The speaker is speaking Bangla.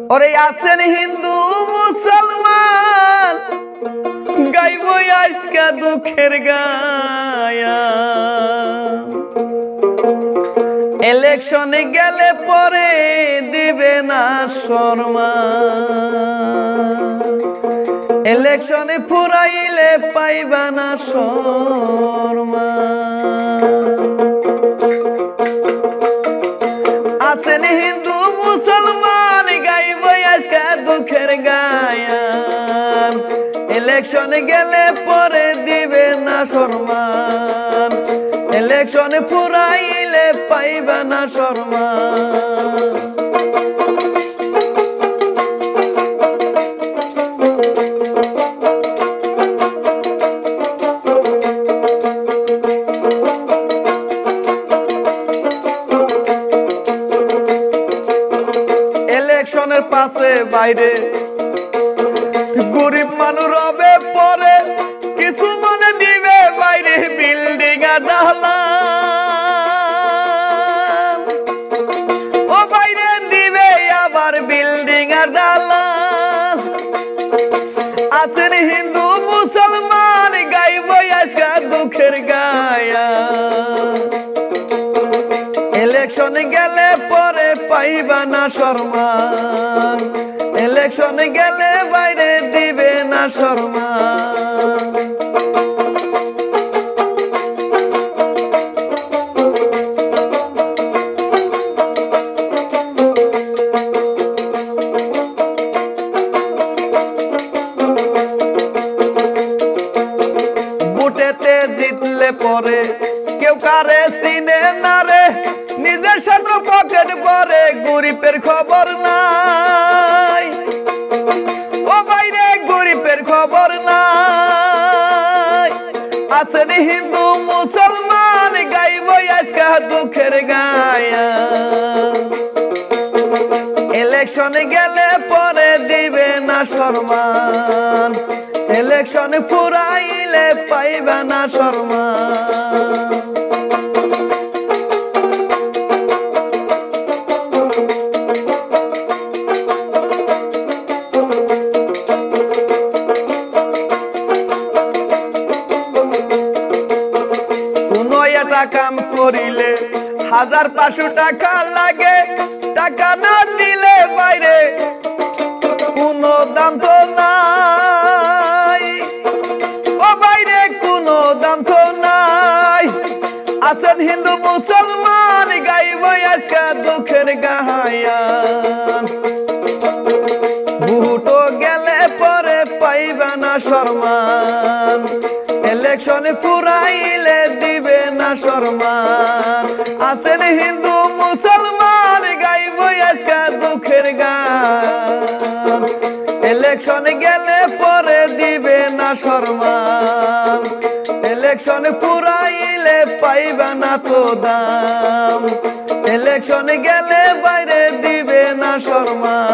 ওরে আছেন হিন্দু মুসলমান গাইব আজকে দুঃখের গায়া ইলেকশনে গেলে পরে দিবে না শর্মা ইলেকশনে ফুরাইলে পাইবা না শর্মা আছেন হিন্দু মুসলমান গাইব আজকে দুঃখের গায়ান ইলেকশনে গেলে পরে দিবে না শর্মান ইলেকশনে ফুরাইলে পাইবা না শর্মা ইলেকশনের পাশে বাইরে গরিব মানুষ রবে পরে কিছু মনে দিবে বাইরে বিল্ডিং আর দালান ও বাইরে দিবে আবার বিল্ডিং আর দালান আছেন হিন্দু মুসলমান গাইব আজকে দুঃখের গায়া ইলেকশনে গেলে পরে পাইবা না শর্মান ইলেকশনে গেলে বাইরে দিবে না শর্মান বুটেতে জিতলে পরে কেউ কারে চিনে না রে নিজের সাথে পকেট ভরে গরিবের খবর নাই ও বাইরে গরিবের খবর নাই আছেন হিন্দু মুসলমান গাইব আজকে দুঃখের গায়া ইলেকশনে গেলে পরে দিবে না শর্মান ইলেকশনে ফুরাইলে পাইবা না শর্মান কাম করিলে 1500 টাকা লাগে টাকা না দিলে বাইরে কোনো দাম তো নাই ও বাইরে কোনো দাম তো নাই আছেন হিন্দু মুসলমান গাইব আজকে দুঃখের গায়ান ভোটও গেলে পরে পাইবা না শর্মান ইলেকশনে ফুরাইলে দিবে না শর্মান আছেন হিন্দু মুসলমান গাইব আজকে দুঃখের গান ইলেকশনে গেলে পরে দিবে না শর্মান ইলেকশনে ফুরাইলে পাইবা না তো দাম ইলেকশনে গেলে বাইরে দিবে না শর্মান